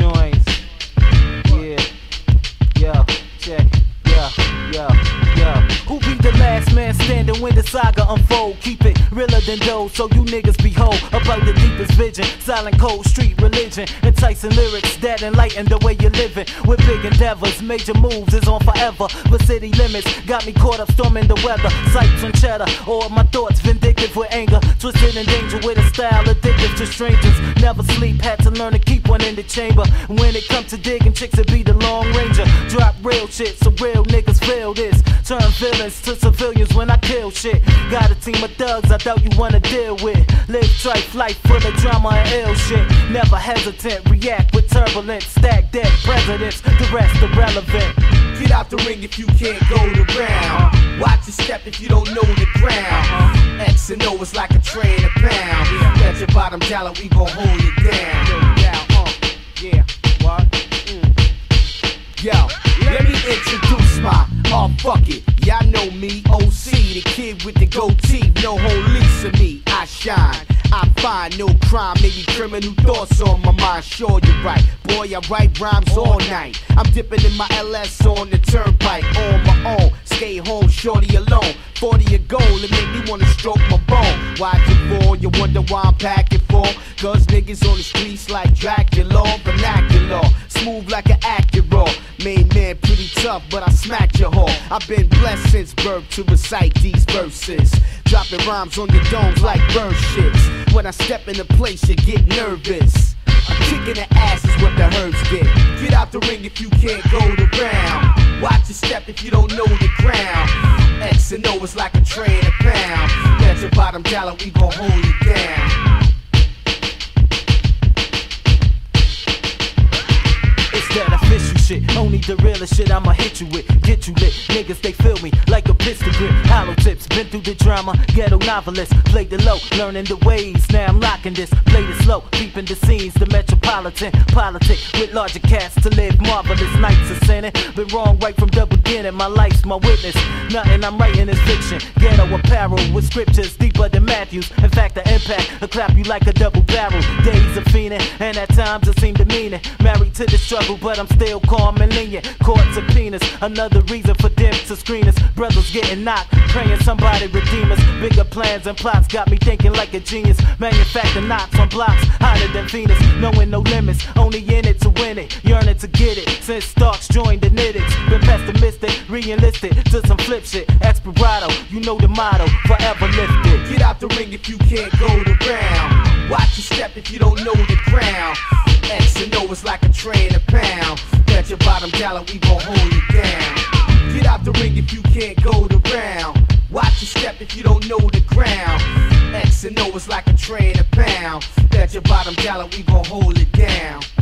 joints. Yeah, yo, check, yo. Who be the last man standing when the saga unfold? Keep it realer than those, so you niggas behold about the deepest vision. Silent cold street religion, enticing lyrics that enlighten the way you're living. With big endeavors, major moves is on forever. But city limits got me caught up storming the weather. Sights on cheddar, or my thoughts vindictive with anger. Twisted in danger with a style addictive to strangers. Never sleep, had to learn to keep one in the chamber. When it comes to digging chicks, it be the Long Ranger. Drop real shit so real niggas feel this. Turn villains to civilians when I kill shit. Got a team of thugs I doubt you wanna deal with. Live trife life full of drama and ill shit. Never hesitant, react with turbulence. Stack dead presidents, the rest irrelevant. Get out the ring if you can't go the round. Watch your step if you don't know the ground. X and O is like a train a pound. Bet your bottom dollar we gon' hold it down. Yeah, what? Yo, let me introduce my, fuck it, y'all know me, OC, the kid with the goatee, no lease of me, I shine, I find no crime, maybe criminal thoughts on my mind, sure you're right, boy I write rhymes all night, I'm dipping in my LS on the turnpike, on my own, skate home, shorty alone, 40 a goal, it make me wanna stroke my bone, watch it fall, you wonder why I'm packing for, cause niggas on the streets like Dracula, vernacular, smooth like an Acura, main man pretty tough, but I smacked your whore. I've been blessed since birth to recite these verses. Dropping rhymes on your domes like bird shits. When I step in a place, you get nervous. I'm kicking the ass is what the herbs get. Get out the ring if you can't go the round. Watch your step if you don't know the ground. X and O is like a train a pound. Bet your bottom dollar we gon' hold it down. That official shit, only the realest shit I'ma hit you with. Get you lit, niggas they feel me like a pistol grip. Hollow tips, been through the drama, ghetto novelist. Played the low, learning the ways, now I'm locking this. Played it slow, peeping the scenes, the metropolitan politic with larger cats to live marvelous nights of sinning. Been wrong right from the beginning, my life's my witness. Nothing I'm writing is fiction. Ghetto apparel with scriptures deeper than Matthews. In fact, the impact will clap you like a double barrel. Days of fiending, and at times it seemed demeaning. Married to the struggle, but I'm still calm and lenient. Court subpoenas, another reason for them to screen us. Brothers getting knocked, praying somebody redeem us. Bigger plans and plots got me thinking like a genius. Manufacture knots on blocks, hotter than Venus. Knowing no limits, only in it to win it. Yearning to get it, since Starks joined the Knittix. Been pessimistic, re-enlisted to some flip shit. Experado, you know the motto, forever lifted. Get out the ring if you can't go the round. Watch your step if you don't know the ground. X and O is like a train a pound. Bet your bottom dollar we gon' hold it down. Get out the ring if you can't go the round. Watch your step if you don't know the ground. X and O is like a train a pound. Bet your bottom dollar we gon' hold it down.